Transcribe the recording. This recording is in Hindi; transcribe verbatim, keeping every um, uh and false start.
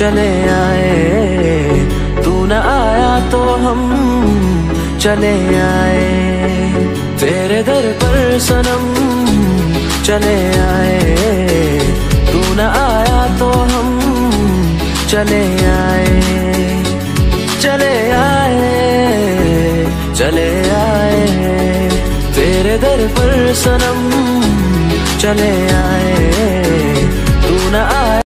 चले आए, तू न आया तो हम चले आए। तेरे दर पर सनम चले आए, तू न आया तो हम चले आए। चले आए, चले आए, तेरे दर पर सनम चले आए।